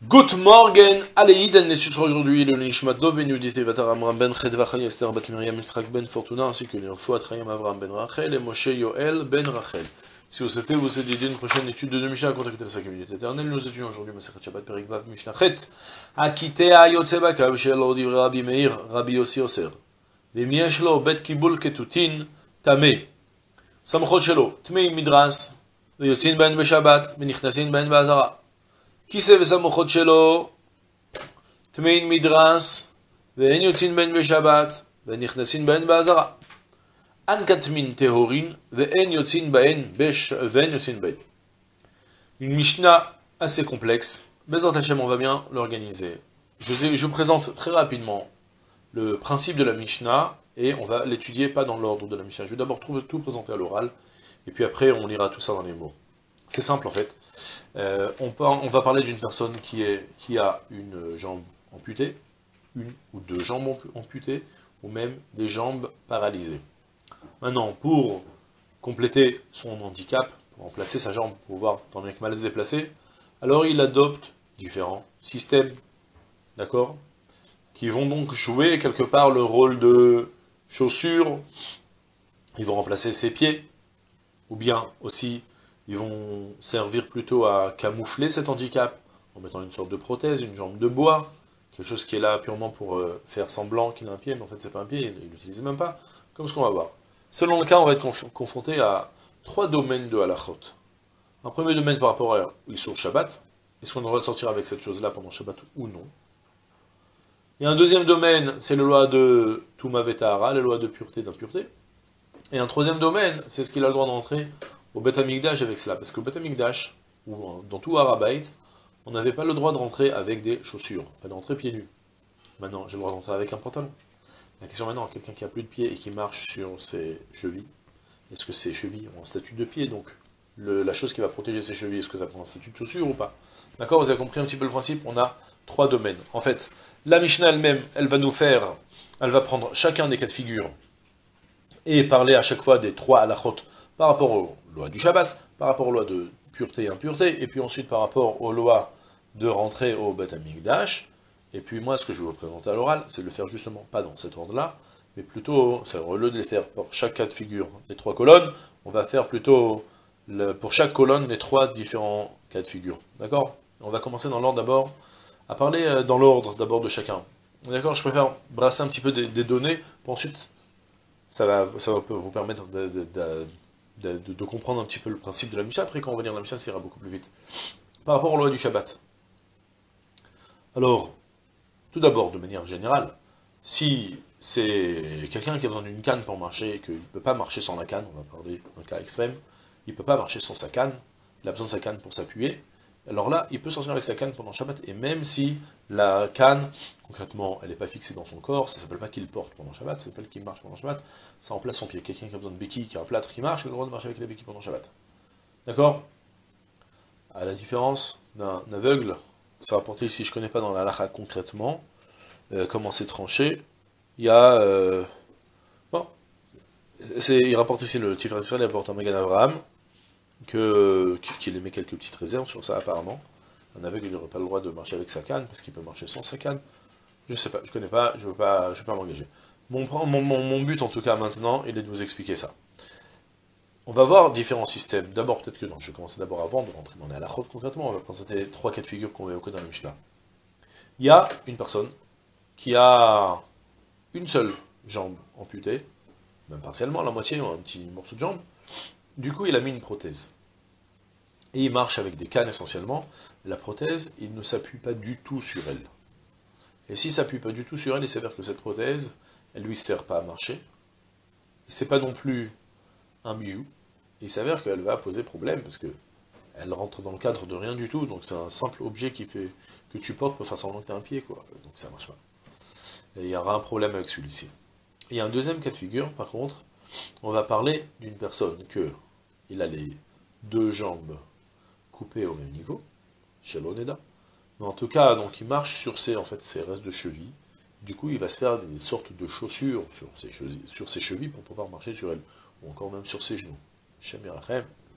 Good morning, Aleïd, on est aujourd'hui le Nishmat Dov ben Yudit Vatar Amram ben Chedva Chaya Esther bat Miriam Yitzhak ben Fortuna ainsi que les Refoat Chaim Avram ben Rachel et Moshe Yoel ben Rachel. Si vous souhaitez vous aider une prochaine étude de Mishnah, contactez la 5 minutes éternelle. Nous étudions aujourd'hui Masechet Shabbat Perek Vav Mishnah Chet. Akitea Yotze Bakav Shelo Divrei Rabbi Meir Rabbi Yossi Oser. V'im yesh lo bet kibul ketutin tameh. Samchot shelo tmei midras ויוצאים בהן בשבת ונכנסים בהן בעזרה. כיסא וסמוכות שלו טמאין מדרס ואין יוצאים בהן בשבת ונכנסים בהן בעזרה. אנקטמין טהורין ואין יוצאים בהן ואין יוצאים בהן. Une Mishnah assez complexe. Bezrat Hashem, on va bien l'organiser. Je vous présente très rapidement le principe de la Mishnah et on va l'étudier pas dans l'ordre de la Mishnah. Je vais d'abord tout présenter à l'oral et puis après on lira tout ça dans les mots. C'est simple en fait. On va parler d'une personne qui a une jambe amputée, une ou deux jambes amputées, ou même des jambes paralysées. Maintenant, pour compléter son handicap, pour remplacer sa jambe, pour pouvoir tant bien que mal se déplacer, alors il adopte différents systèmes, d'accord, qui vont donc jouer quelque part le rôle de chaussures. Ils vont remplacer ses pieds, ou bien aussi ils vont servir plutôt à camoufler cet handicap en mettant une sorte de prothèse, une jambe de bois, quelque chose qui est là purement pour faire semblant qu'il a un pied, mais en fait c'est pas un pied, il ne l'utilise même pas, comme ce qu'on va voir. Selon le cas, on va être confronté à trois domaines de halachot. Un premier domaine par rapport à l'Issur Shabbat, est-ce qu'on a le droit de sortir avec cette chose-là pendant Shabbat ou non? Et un deuxième domaine, c'est les lois de Touma Vetahara, les lois de pureté et d'impureté. Et un troisième domaine, c'est ce qu'il a le droit d'entrer au Beth Amikdash avec cela. Parce qu'au Beth Amikdash, ou dans tout Harabait, on n'avait pas le droit de rentrer avec des chaussures, pas d'entrer pieds nus. Maintenant, j'ai le droit d'entrer avec un pantalon. La question maintenant, quelqu'un qui a plus de pieds et qui marche sur ses chevilles, est-ce que ses chevilles ont un statut de pied? Donc, la chose qui va protéger ses chevilles, est-ce que ça prend un statut de chaussure ou pas? D'accord, vous avez compris un petit peu le principe? On a trois domaines. En fait, la Mishnah elle-même, elle va prendre chacun des cas de figure et parler à chaque fois des trois halachot par rapport aux lois du Shabbat, par rapport aux lois de pureté et impureté, et puis ensuite par rapport aux lois de rentrer au Beth Amikdash. Et puis moi, ce que je vais vous présenter à l'oral, c'est de le faire justement pas dans cet ordre-là, mais plutôt, au lieu de les faire pour chaque cas de figure, les trois colonnes, on va faire plutôt, pour chaque colonne, les trois différents cas de figure. D'accord? On va commencer dans l'ordre d'abord, à parler dans l'ordre d'abord de chacun. D'accord? Je préfère brasser un petit peu des données, pour ensuite, ça va vous permettre de comprendre un petit peu le principe de la Mishnah. Après, quand on va lire la Mishnah, ça ira beaucoup plus vite. Par rapport aux lois du Shabbat. Alors, tout d'abord, de manière générale, si c'est quelqu'un qui a besoin d'une canne pour marcher et qu'il ne peut pas marcher sans la canne, on va parler d'un cas extrême, il ne peut pas marcher sans sa canne, il a besoin de sa canne pour s'appuyer, alors là, il peut sortir avec sa canne pendant Shabbat, et même si la canne, concrètement, elle n'est pas fixée dans son corps, ça ne s'appelle pas qu'il porte pendant Shabbat, ça s'appelle qu'il marche pendant Shabbat, ça remplace son pied. Quelqu'un qui a besoin de béquilles, qui a un plâtre, qui marche, il a le droit de marcher avec les béquilles pendant Shabbat. D'accord? À la différence d'un aveugle, ça va rapporter ici, je ne connais pas dans la halakha concrètement, comment c'est tranché, il y a... il rapporte ici, le Tiferet Israël, il rapporte un Magan Avraham, qu'il émet quelques petites réserves sur ça apparemment. Un aveugle, il n'aurait pas le droit de marcher avec sa canne, parce qu'il peut marcher sans sa canne. Je sais pas, je connais pas, je veux pas m'engager. Mon but en tout cas maintenant, il est de vous expliquer ça. On va voir différents systèmes. D'abord, peut-être que non, je vais commencer d'abord avant de rentrer dans les halachot concrètement, on va présenter les trois cas de figure qu'on va évoquer dans la Mishnah. Il y a une personne qui a une seule jambe amputée, même partiellement, la moitié, ou un petit morceau de jambe. Du coup, il a mis une prothèse. Et il marche avec des cannes essentiellement. La prothèse, il ne s'appuie pas du tout sur elle. Et s'il ne s'appuie pas du tout sur elle, il s'avère que cette prothèse, elle ne lui sert pas à marcher. C'est pas non plus un bijou. Et il s'avère qu'elle va poser problème, parce que elle rentre dans le cadre de rien du tout. Donc c'est un simple objet que tu portes pour faire semblant que tu as un pied, quoi. Donc ça marche pas. Et il y aura un problème avec celui-ci. Il y a un deuxième cas de figure, par contre, on va parler d'une personne il a les deux jambes coupées au même niveau, chez l'Oneda, mais en tout cas, donc il marche sur ses restes de cheville. Du coup, il va se faire des sortes de chaussures sur ses chevilles pour pouvoir marcher sur elles, ou encore même sur ses genoux. Shem Yerachem,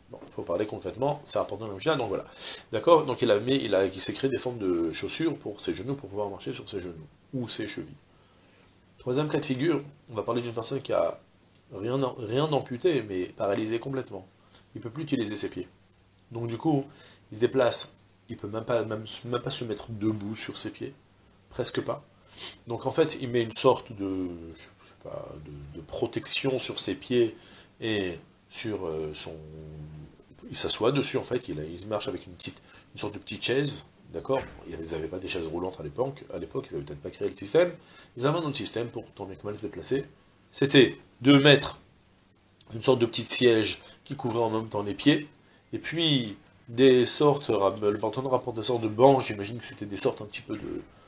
Bon, il faut parler concrètement, c'est important dans la Mishnah, donc voilà. D'accord? Donc il s'est créé des formes de chaussures pour ses genoux, pour pouvoir marcher sur ses genoux, ou ses chevilles. Troisième cas de figure, on va parler d'une personne qui a rien d'amputé, mais paralysé complètement. Il ne peut plus utiliser ses pieds. Donc du coup, il se déplace, il ne peut même pas se mettre debout sur ses pieds, presque pas. Donc en fait, il met une sorte je sais pas, de protection sur ses pieds et sur il s'assoit dessus en fait, il marche avec une sorte de petite chaise, d'accord? Ils n'avaient pas des chaises roulantes à l'époque, ils n'avaient peut-être pas créé le système. Ils avaient un autre système pour tant bien que mal se déplacer. C'était de mettre une sorte de petit siège qui couvrait en même temps les pieds, et puis des sortes, le partenaire rapporte des sortes de bancs, j'imagine que c'était des sortes un petit peu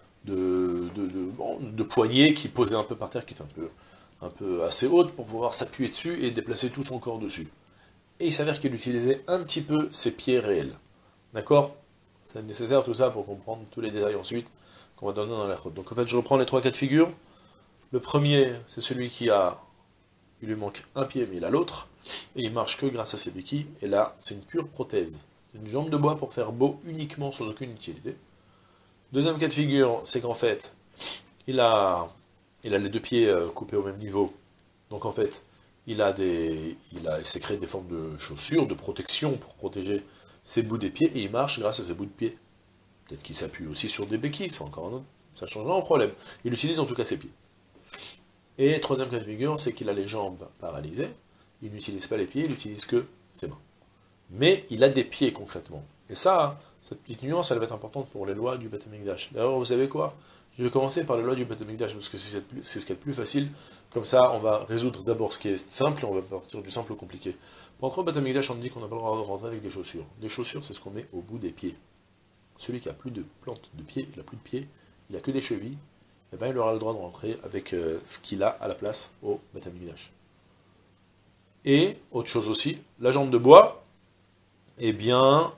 de poignées qui posaient un peu par terre, qui étaient un peu assez hautes pour pouvoir s'appuyer dessus et déplacer tout son corps dessus. Et il s'avère qu'il utilisait un petit peu ses pieds réels. D'accord? C'est nécessaire tout ça pour comprendre tous les détails ensuite qu'on va donner dans la route. Donc en fait, je reprends les trois cas de figure. Le premier, c'est celui il lui manque un pied, mais il a l'autre, et il marche que grâce à ses béquilles, et là, c'est une pure prothèse. C'est une jambe de bois pour faire beau uniquement sans aucune utilité. Deuxième cas de figure, c'est qu'en fait, il a les deux pieds coupés au même niveau, donc en fait, il s'est créé des formes de chaussures, de protection pour protéger ses bouts des pieds, et il marche grâce à ses bouts de pieds. Peut-être qu'il s'appuie aussi sur des béquilles, c'est encore un autre, ça changera en problème. Il utilise en tout cas ses pieds. Et troisième cas de figure, c'est qu'il a les jambes paralysées, il n'utilise pas les pieds, il n'utilise que ses mains. Mais il a des pieds concrètement. Et ça, cette petite nuance, elle va être importante pour les lois du Beth Amikdash. D'ailleurs, vous savez quoi? Je vais commencer par les lois du Beth Amikdash, parce que c'est ce qui est le plus facile. Comme ça, on va résoudre d'abord ce qui est simple, et on va partir du simple au compliqué. Pour entrer au Beth Amikdash, on dit qu'on n'a pas le droit de rentrer avec des chaussures. Des chaussures, c'est ce qu'on met au bout des pieds. Celui qui a plus de plante de pied, il n'a plus de pieds, il n'a que des chevilles, eh ben, il aura le droit de rentrer avec ce qu'il a à la place au Beth Amikdash. Et, autre chose aussi, la jambe de bois, eh bien,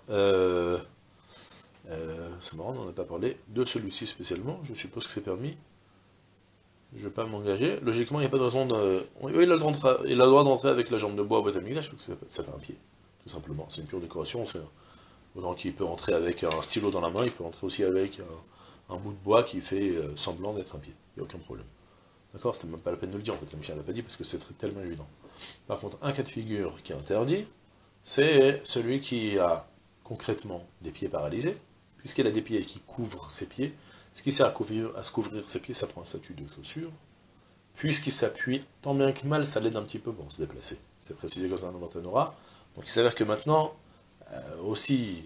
c'est marrant, on n'en a pas parlé de celui-ci spécialement, je suppose que c'est permis, je ne vais pas m'engager, logiquement il n'y a pas de raison de... Oui, il a le droit d'entrer avec la jambe de bois au Beth Amikdash, parce que ça fait un pied, tout simplement, c'est une pure décoration, donc il peut entrer avec un stylo dans la main, il peut entrer aussi avec un bout de bois qui fait semblant d'être un pied, il n'y a aucun problème. D'accord? C'était même pas la peine de le dire, en fait, la Mishnah l'a pas dit, parce que c'est tellement évident. Par contre, un cas de figure qui est interdit, c'est celui qui a concrètement des pieds paralysés, puisqu'il a des pieds qui couvrent ses pieds. Ce qui sert à se couvrir ses pieds, ça prend un statut de chaussure, puisqu'il s'appuie, tant bien que mal, ça l'aide un petit peu pour se déplacer. C'est précisé comme ça dans le Tanora. Donc il s'avère que maintenant, aussi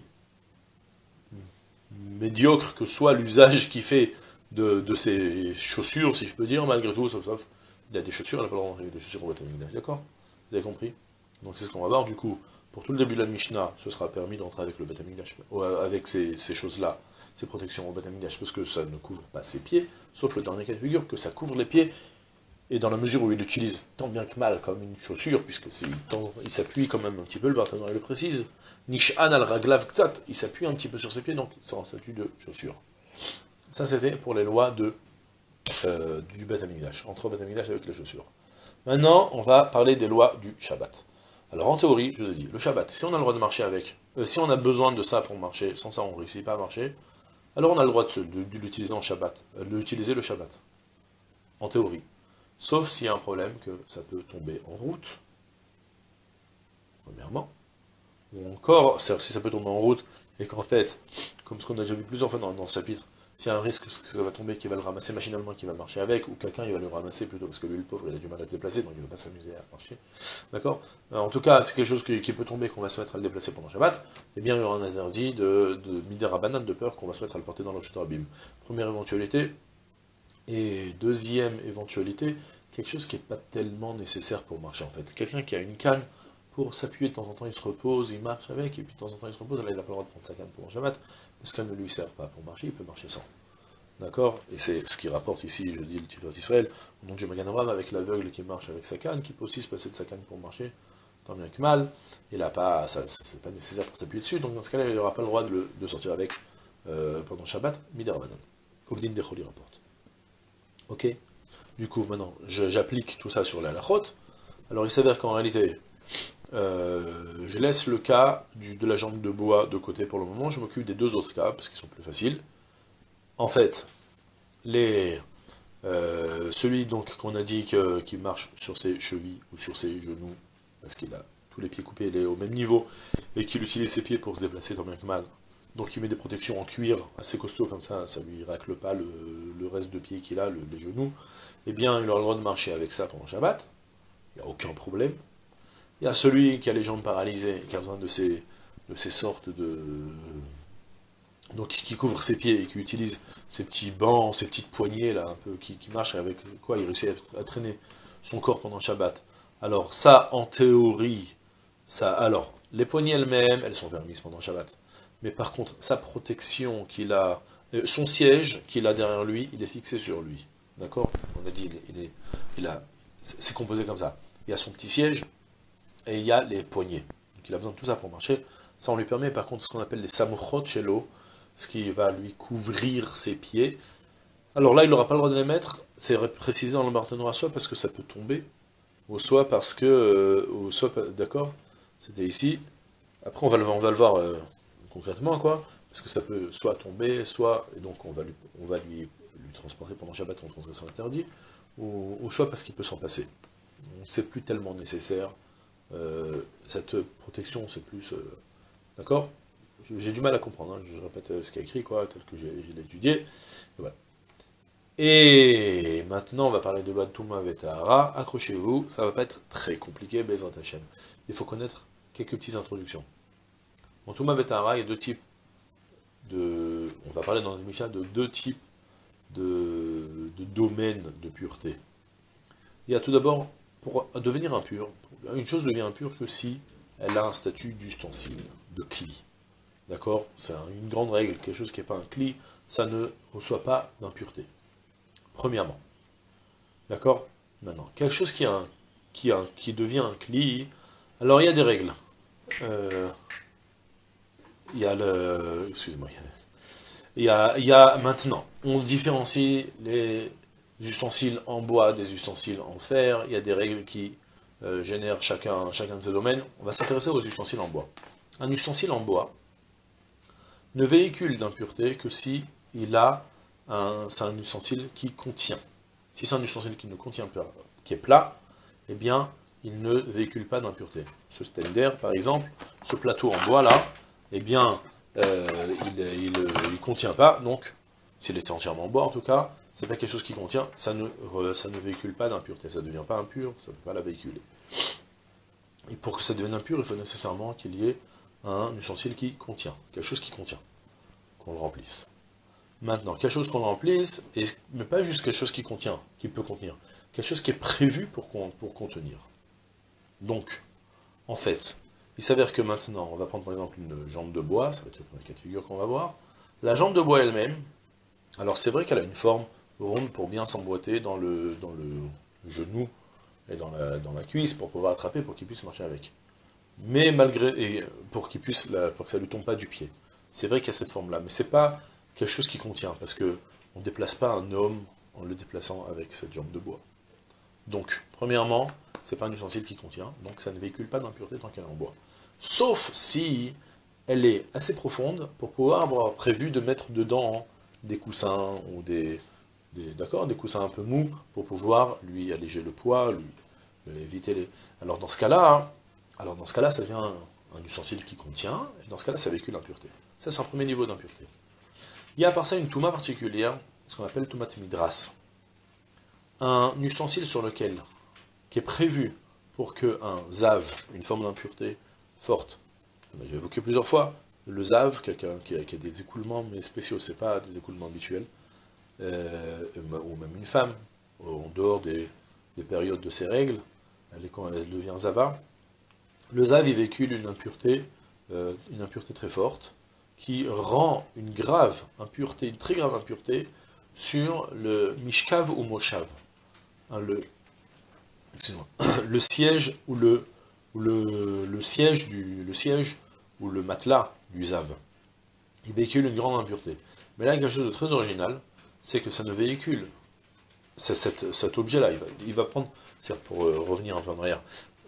médiocre que soit l'usage qu'il fait de ses chaussures, si je peux dire, malgré tout, sauf, il a des chaussures, il n'a pas le droit d'entrer des chaussures au Beth Amikdash, d'accord? Vous avez compris? Donc c'est ce qu'on va voir, du coup, pour tout le début de la Mishnah, ce sera permis d'entrer avec le Beth Amikdash, avec ces choses-là, ces protections au Beth Amikdash, parce que ça ne couvre pas ses pieds, sauf le dernier cas de figure, que ça couvre les pieds, et dans la mesure où il l'utilise tant bien que mal comme une chaussure, puisque il s'appuie quand même un petit peu, le Barthénois le précise, Nish'an al raglav ktsat, il s'appuie un petit peu sur ses pieds, donc c'est un statut de chaussure. Ça c'était pour les lois du Beth Amikdash, entre Beth Amikdash avec les chaussures. Maintenant, on va parler des lois du Shabbat. Alors en théorie, je vous ai dit, le Shabbat, si on a le droit de marcher avec, si on a besoin de ça pour marcher, sans ça on ne réussit pas à marcher, alors on a le droit de l'utiliser en Shabbat, d'utiliser le Shabbat, en théorie. Sauf s'il y a un problème que ça peut tomber en route, premièrement, ou encore, si ça peut tomber en route, et qu'en fait, comme ce qu'on a déjà vu plusieurs fois dans ce chapitre, s'il y a un risque que ça va tomber, qu'il va le ramasser machinalement, qu'il va marcher avec, ou quelqu'un il va le ramasser plutôt, parce que lui le pauvre il a du mal à se déplacer, donc il ne va pas s'amuser à marcher, d'accord? En tout cas, c'est quelque chose qui peut tomber, qu'on va se mettre à le déplacer pendant Shabbat, eh bien il y aura un interdit de midera banane, de peur qu'on va se mettre à le porter dans le Shut Rabim. Première éventualité, et deuxième éventualité, quelque chose qui n'est pas tellement nécessaire pour marcher en fait. Quelqu'un qui a une canne, pour s'appuyer de temps en temps, il se repose, il marche avec, et puis de temps en temps il se repose, là il n'a pas le droit de prendre sa canne pour un Shabbat, parce qu'elle ne lui sert pas pour marcher, il peut marcher sans. D'accord? Et c'est ce qui rapporte ici, je dis, le Tiferet Israël, au nom de Magan Avraham, avec l'aveugle qui marche avec sa canne, qui peut aussi se passer de sa canne pour marcher, tant bien que mal, il n'a pas, c'est pas nécessaire pour s'appuyer dessus, donc dans ce cas-là, il n'aura pas le droit de sortir avec pendant Shabbat, Midar Banan. Ovdin Decholi rapporte. Ok? Du coup, maintenant, j'applique tout ça sur la halachot. Alors il s'avère qu'en réalité, Je laisse le cas de la jambe de bois de côté pour le moment, je m'occupe des deux autres cas, parce qu'ils sont plus faciles. En fait, celui donc qu'on a dit qui marche sur ses chevilles ou sur ses genoux, parce qu'il a tous les pieds coupés, il est au même niveau, et qu'il utilise ses pieds pour se déplacer tant bien que mal. Donc il met des protections en cuir assez costauds comme ça lui racle pas le reste de pied qu'il a, les genoux. Eh bien, il aura le droit de marcher avec ça pendant Shabbat, il n'y a aucun problème. Il y a celui qui a les jambes paralysées, qui a besoin de ces sortes de... Donc qui couvre ses pieds et qui utilise ces petits bancs, ces petites poignées là, un peu, qui marchent avec quoi il réussit à traîner son corps pendant Shabbat. Alors ça, en théorie, alors, les poignées elles-mêmes, elles sont permises pendant Shabbat. Mais par contre, sa protection qu'il a, son siège qu'il a derrière lui, il est fixé sur lui. D'accord? On a dit, c'est composé comme ça. Il y a son petit siège, et il y a les poignets. Donc il a besoin de tout ça pour marcher. Ça, on lui permet par contre ce qu'on appelle les samochot chez l'eau, ce qui va lui couvrir ses pieds. Alors là, il n'aura pas le droit de les mettre, c'est précisé dans le Barthénois, soit parce que ça peut tomber, ou soit parce que, d'accord, c'était ici. Après, on va le voir concrètement, quoi, parce que ça peut soit tomber, soit, et donc on va lui transporter pendant Shabbat en transgression interdit, ou soit parce qu'il peut s'en passer. C'est plus tellement nécessaire. Cette protection, c'est plus... d'accord? J'ai du mal à comprendre, hein, je répète ce qu'il y a écrit, quoi, tel que j'ai étudié. Et, voilà. Et maintenant, on va parler de loi de Touma Vetahara. Accrochez-vous, ça va pas être très compliqué, Bezrat Hashem. Il faut connaître quelques petites introductions. En Touma Vetahara, il y a deux types de... On va parler dans le Mishnah de deux types de domaines de pureté. Il y a tout d'abord, pour devenir impur, une chose devient impure que si elle a un statut d'ustensile, de cli. D'accord? C'est une grande règle, quelque chose qui n'est pas un cli, ça ne reçoit pas d'impureté. Premièrement. D'accord? Maintenant, quelque chose qui devient un cli, alors il y a des règles. Il y a le... Excusez-moi. Il y a maintenant, on différencie les ustensiles en bois des ustensiles en fer, il y a des règles qui génèrent chacun de ces domaines. On va s'intéresser aux ustensiles en bois. Un ustensile en bois ne véhicule d'impureté que si c'est un ustensile qui contient. Si c'est un ustensile qui ne contient pas, qui est plat, eh bien, il ne véhicule pas d'impureté. Ce stender, par exemple, ce plateau en bois là, eh bien, il ne contient pas, donc, s'il était entièrement en bois en tout cas, c'est pas quelque chose qui contient, ça ne véhicule pas d'impureté, ça ne devient pas impur, ça ne peut pas la véhiculer. Et pour que ça devienne impur, il faut nécessairement qu'il y ait un ustensile qui contient, quelque chose qui contient, qu'on le remplisse. Maintenant, quelque chose qu'on le remplisse, mais pas juste quelque chose qui contient, qui peut contenir, quelque chose qui est prévu pour contenir. Donc, en fait, il s'avère que maintenant, on va prendre par exemple une jambe de bois, ça va être le premier cas de figure qu'on va voir. La jambe de bois elle-même, alors c'est vrai qu'elle a une forme ronde pour bien s'emboîter dans le genou et dans la cuisse pour pouvoir attraper, pour qu'il puisse marcher avec. Mais pour que ça ne lui tombe pas du pied. C'est vrai qu'il y a cette forme-là, mais c'est pas quelque chose qui contient, parce que on ne déplace pas un homme en le déplaçant avec cette jambe de bois. Donc, premièrement, c'est pas un ustensile qui contient, donc ça ne véhicule pas d'impureté tant qu'elle est en bois. Sauf si elle est assez profonde pour pouvoir avoir prévu de mettre dedans des coussins ou des coussins un peu mous pour pouvoir lui alléger le poids, lui éviter les... Alors dans ce cas-là, ça devient un ustensile qui contient, et dans ce cas-là, ça véhicule l'impureté. Ça, c'est un premier niveau d'impureté. Il y a à part ça une touma particulière, ce qu'on appelle toumat midras. Un ustensile qui est prévu pour qu'un zav, une forme d'impureté forte, j'ai évoqué plusieurs fois, le zav, quelqu'un qui a des écoulements mais spéciaux, c'est pas des écoulements habituels, ou même une femme, en dehors des périodes de ses règles, elle devient zava. Le zav, il véhicule une impureté très forte, qui rend une très grave impureté, sur le mishkav ou moshav, hein, le siège ou le siège ou le matelas du zav. Il véhicule une grande impureté. Mais là, il y a quelque chose de très original, c'est que ça ne véhicule, cet objet-là, il va prendre, pour revenir un peu en arrière,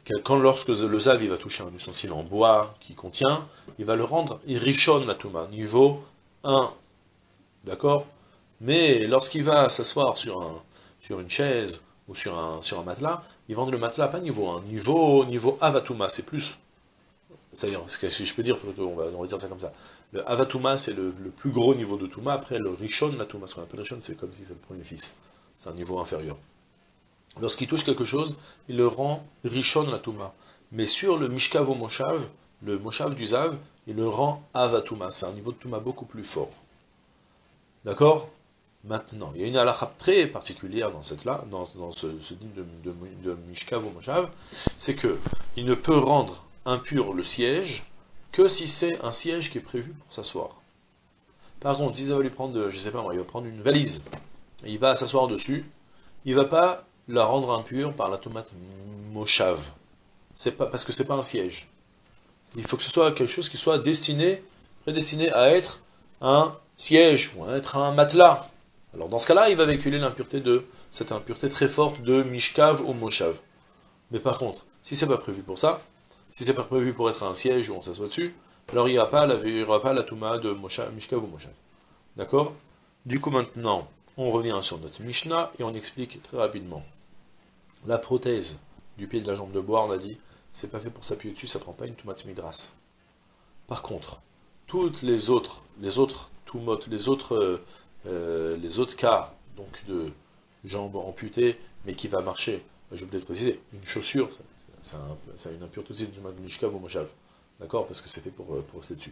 lorsque le zav il va toucher un ustensile en bois qui contient, il va le rendre rishon la touma, niveau 1, d'accord? Mais lorsqu'il va s'asseoir sur une chaise ou sur un matelas, il vend le matelas pas niveau 1, niveau avatuma, c'est plus. C'est-à-dire, si je peux dire, on va dire ça comme ça. Le avatuma, c'est le plus gros niveau de touma, après le rishon, la touma, ce qu'on appelle rishon, c'est comme si c'est le premier fils. C'est un niveau inférieur. Lorsqu'il touche quelque chose, il le rend rishon la touma. Mais sur le mishkav ou moshav, le moshav du zav, il le rend avatuma. C'est un niveau de touma beaucoup plus fort. D'accord? Maintenant, il y a une halakha très particulière dans ce dîme de mishkav ou moshav, c'est que il ne peut rendre impur le siège que si c'est un siège qui est prévu pour s'asseoir. Par contre, s'il va lui prendre, je sais pas moi, il va prendre une valise, et il va s'asseoir dessus, il va pas la rendre impure par la tomate moshav. C'est pas, parce que c'est pas un siège. Il faut que ce soit quelque chose qui soit prédestiné à être un siège, ou à être un matelas. Alors dans ce cas-là, il va véhiculer cette impureté très forte de mishkav ou moshav. Mais par contre, si c'est pas prévu pour ça, si c'est pas prévu pour être un siège où on s'assoit dessus, alors il n'y aura pas la touma de mishkav ou moshav. D'accord? Du coup maintenant, on revient sur notre Mishnah et on explique très rapidement. La prothèse du pied de la jambe de bois, on a dit, c'est pas fait pour s'appuyer dessus, ça prend pas une toumat midras. Par contre, toutes les autres toumotes, les autres cas donc de jambes amputées, mais qui va marcher, j'ai oublié de préciser, une chaussure, ça a une impureté aussi de mishkav ou moshav, d'accord, parce que c'est fait pour rester dessus.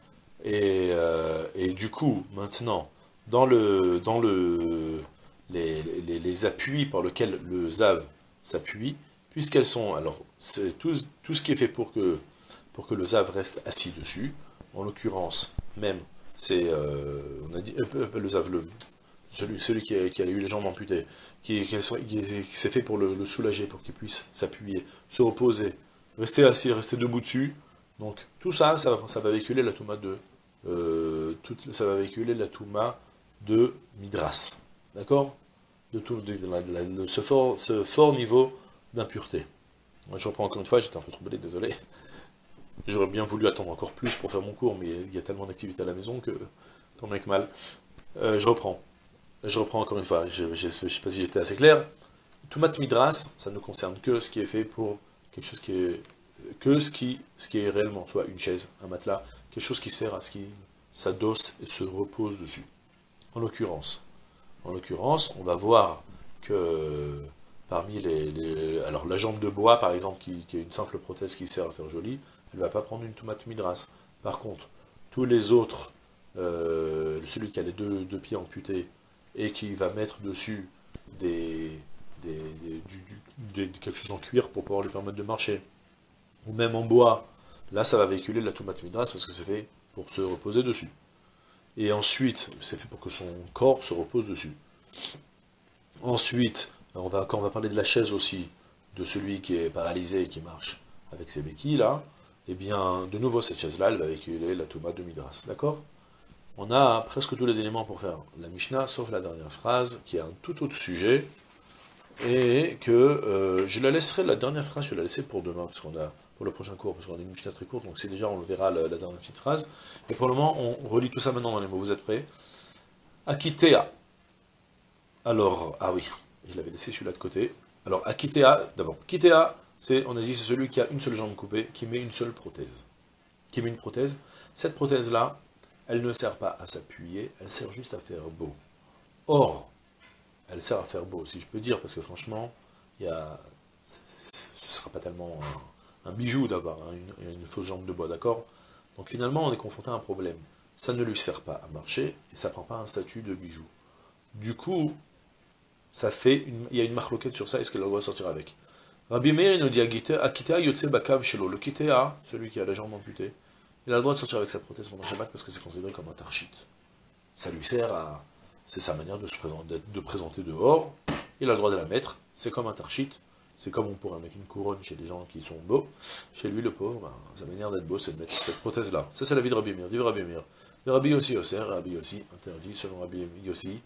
Et du coup, maintenant, dans les appuis par lesquels le zav s'appuie, puisqu'elles sont, alors, c'est tout ce qui est fait pour que le zav reste assis dessus, en l'occurrence, même, c'est, on a dit, le zav, celui qui a eu les jambes amputées, qui s'est fait pour le soulager, pour qu'il puisse s'appuyer, se reposer, rester assis, rester debout dessus. Donc tout ça, ça va véhiculer la touma de midras, d'accord, ce fort niveau d'impureté. Moi, je reprends encore une fois, j'étais un peu troublé, désolé. J'aurais bien voulu attendre encore plus pour faire mon cours, mais il y a tellement d'activités à la maison que tant bien que mal. Je reprends encore une fois, je ne sais pas si j'étais assez clair. Toumat midras, ça ne concerne que ce qui est fait pour quelque chose ce qui est réellement, soit une chaise, un matelas, quelque chose qui sert à ce qu'il s'adosse et se repose dessus. En l'occurrence, on va voir que parmi alors la jambe de bois, par exemple, qui est une simple prothèse qui sert à faire joli, elle ne va pas prendre une toumat midras. Par contre, tous les autres, celui qui a les deux pieds amputés, et qui va mettre dessus quelque chose en cuir pour pouvoir lui permettre de marcher, ou même en bois, là ça va véhiculer la toumat midras parce que c'est fait pour se reposer dessus. Et ensuite, c'est fait pour que son corps se repose dessus. Ensuite, quand on va parler de la chaise aussi, de celui qui est paralysé et qui marche avec ses béquilles là, et bien de nouveau cette chaise là, elle va véhiculer la toumat de midras, d'accord? On a presque tous les éléments pour faire la Mishnah, sauf la dernière phrase, qui est un tout autre sujet, et que je la laisserai, la dernière phrase, je vais la laisser pour demain, pour le prochain cours, parce qu'on a une Mishnah très courte, donc c'est déjà, on le verra, la dernière petite phrase. Et pour le moment, on relit tout ça maintenant dans les mots, vous êtes prêts? Akitea. Alors, ah oui, je l'avais laissé celui-là de côté. Alors, Akitea, d'abord, Kitea, on a dit, c'est celui qui a une seule jambe coupée, qui met une seule prothèse. Qui met une prothèse. Cette prothèse-là, elle ne sert pas à s'appuyer, elle sert juste à faire beau. Or, elle sert à faire beau, si je peux dire, parce que franchement, ce ne sera pas tellement un bijou d'avoir une fausse jambe de bois, d'accord? Donc finalement, on est confronté à un problème. Ça ne lui sert pas à marcher, et ça ne prend pas un statut de bijou. Du coup, il y a une marloquette sur ça, est-ce qu'elle doit sortir avec? Rabbi Meir nous dit, Akitea yotse bakav shelo, le Kitea, celui qui a la jambe amputée, il a le droit de sortir avec sa prothèse pendant Shabbat parce que c'est considéré comme un tarchit. Ça lui sert à... C'est sa manière de présenter dehors. Il a le droit de la mettre. C'est comme un tarchit. C'est comme on pourrait mettre une couronne chez des gens qui sont beaux. Chez lui, le pauvre, sa manière d'être beau, c'est de mettre cette prothèse-là. Ça, c'est la vie de Rabbi Meir. Dit Rabbi Meir. Rabbi Yossi aussi, Rabbi Yossi, interdit. Selon Rabbi Yossi,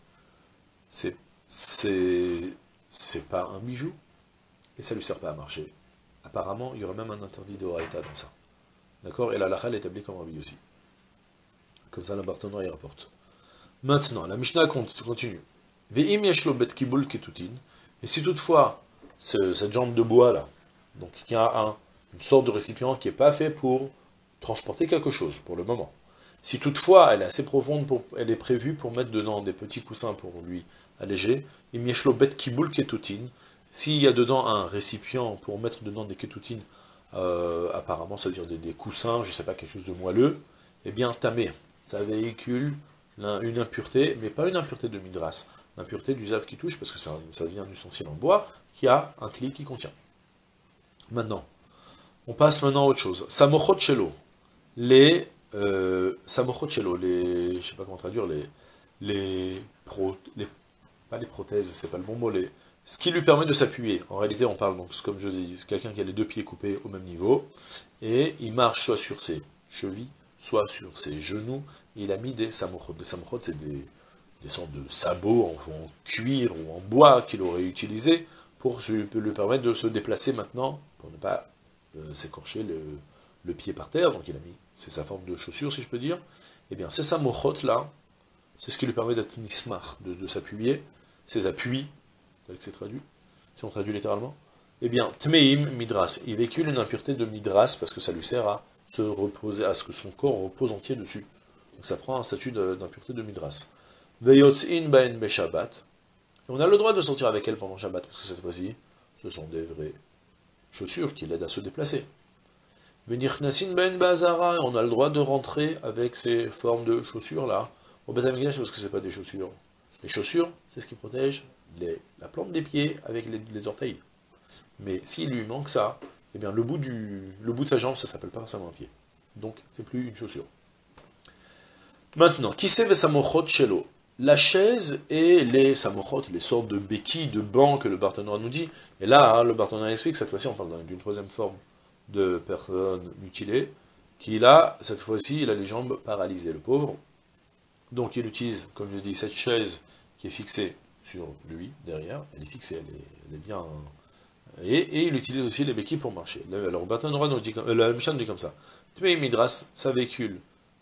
c'est pas un bijou. Et ça lui sert pas à marcher. Apparemment, il y aurait même un interdit de Horaïta dans ça. D'accord? Et la halakha est établie comme Rabbi aussi. Comme ça, la Bartanura y rapporte. Maintenant, la Mishnah continue. Ve'im yeshlo bet kibul ketutin. Et si toutefois, cette jambe de bois là, donc il y a une sorte de récipient qui n'est pas fait pour transporter quelque chose, pour le moment. Si toutefois, elle est assez profonde, elle est prévue pour mettre dedans des petits coussins pour lui alléger, im yeshlo bet kibul ketutin. S'il y a dedans un récipient pour mettre dedans des ketutines, apparemment ça veut dire des coussins, je ne sais pas, quelque chose de moelleux, eh bien tamé, ça véhicule une impureté, mais pas une impureté de midras, l'impureté du zav qui touche, parce que ça vient d'un ustensile en bois, qui a un cli qui contient. Maintenant, on passe maintenant à autre chose. Samochot shelo, samochot shelo, je sais pas comment traduire, pas les prothèses, c'est pas le bon mot, ce qui lui permet de s'appuyer. En réalité, on parle donc, comme je dis, quelqu'un qui a les deux pieds coupés au même niveau, et il marche soit sur ses chevilles, soit sur ses genoux, et il a mis des samochot. Des samochot, c'est des sortes de sabots en cuir ou en bois qu'il aurait utilisé pour lui permettre de se déplacer maintenant, pour ne pas s'écorcher le pied par terre. Donc c'est sa forme de chaussure, si je peux dire. Eh bien, ces samochot là, c'est ce qui lui permet d'être nismar, de s'appuyer, ses appuis, tel que c'est traduit, si on traduit littéralement. Eh bien, tmeim midras, il véhicule une impureté de midras parce que ça lui sert à se reposer, à ce que son corps repose entier dessus. Donc ça prend un statut d'impureté de midras. Veyotzin baen be Shabbat. Et on a le droit de sortir avec elle pendant Shabbat, parce que cette fois-ci, ce sont des vraies chaussures qui l'aident à se déplacer. Venichnasin baen bazara, et on a le droit de rentrer avec ces formes de chaussures-là. Au Beth Amikdash, parce que c'est pas des chaussures. Les chaussures, c'est ce qui protège la plante des pieds avec les orteils. Mais s'il lui manque ça, eh bien le bout de sa jambe, ça s'appelle pas forcément un pied. Donc, c'est plus une chaussure. Maintenant, qui sait samochot shelo? La chaise et les samochot, les sortes de béquilles, de bancs que le Bartanura nous dit. Et là, le Bartanura explique, cette fois-ci, on parle d'une troisième forme de personne mutilée, qui là, cette fois-ci, il a les jambes paralysées, le pauvre. Donc, il utilise, comme je dis, cette chaise qui est fixée sur lui, derrière. Elle est fixée, elle est bien... Et il utilise aussi les béquilles pour marcher. Alors, le Bartanura nous dit, la Mishnah nous dit comme ça. Tmei midras, ça véhicule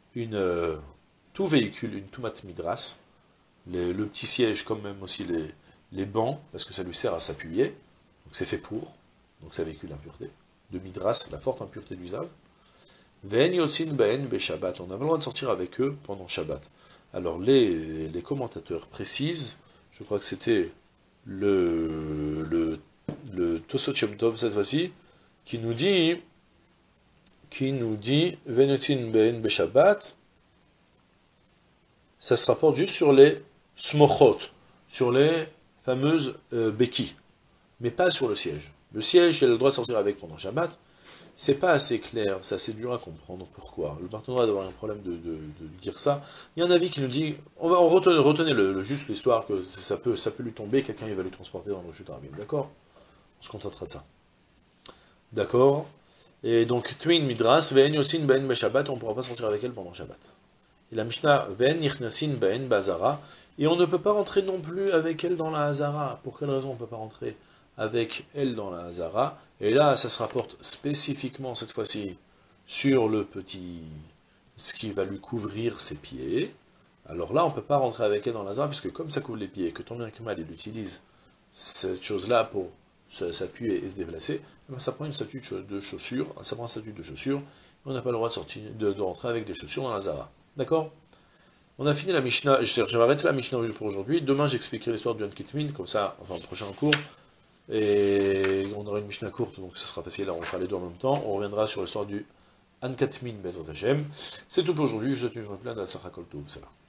tout véhicule une tumat midras, le petit siège comme même aussi les bancs, parce que ça lui sert à s'appuyer, donc c'est fait pour, donc ça véhicule l'impureté, de midras, la forte impureté du zav. Ve'en yotzin baen be Shabbat, on a le droit de sortir avec eux pendant Shabbat. Alors les commentateurs précisent, je crois que c'était le Tosot Yom Tov cette fois-ci, qui nous dit Ve'en yotzin baen be Shabbat, ça se rapporte juste sur les smochot, sur les fameuses béquilles, mais pas sur le siège. Le siège, il a le droit de sortir avec pendant Shabbat, c'est pas assez clair, c'est assez dur à comprendre pourquoi. Le Bartanura doit avoir un problème de dire ça. Il y a un avis qui nous dit, retenez juste l'histoire que ça peut lui tomber, quelqu'un il va lui transporter dans le chute arabim, d'accord? On se contentera de ça. D'accord? Et donc, Twin Midras, Ve'en Yosin Ben Shabbat, on ne pourra pas sortir avec elle pendant Shabbat. Et la Mishnah, Ve'en Nichnasin Baen Bazara, et on ne peut pas rentrer non plus avec elle dans la Hazara. Pour quelle raison on ne peut pas rentrer avec elle dans la Hazara? Et là, ça se rapporte spécifiquement, cette fois-ci, sur ce qui va lui couvrir ses pieds. Alors là, on ne peut pas rentrer avec elle dans la Hazara, puisque comme ça couvre les pieds, et que tant bien que mal, il utilise cette chose-là pour s'appuyer et se déplacer, ça prend une statue de chaussure, on n'a pas le droit de rentrer avec des chaussures dans la Hazara. D'accord? On a fini la Mishnah, je vais arrêter la Mishnah pour aujourd'hui. Demain, j'expliquerai l'histoire du Anketmin, comme ça, enfin, le prochain cours. Et on aura une Mishnah courte, donc ce sera facile, on fera les deux en même temps. On reviendra sur l'histoire du Anketmin Bezrat Hashem. C'est tout pour aujourd'hui, je vous souhaite une journée pleine de la Sacha Kol Tov.